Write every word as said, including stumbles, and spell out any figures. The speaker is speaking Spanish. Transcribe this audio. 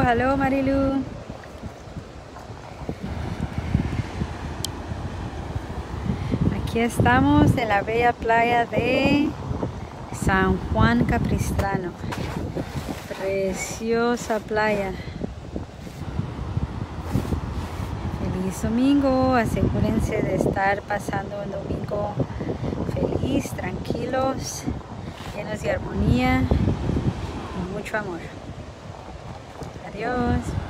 Hello, Marilu. Aquí estamos en la bella playa de San Juan Capistrano. Preciosa playa. Feliz domingo. Asegúrense de estar pasando un domingo feliz, tranquilos, llenos de armonía y mucho amor. Adiós.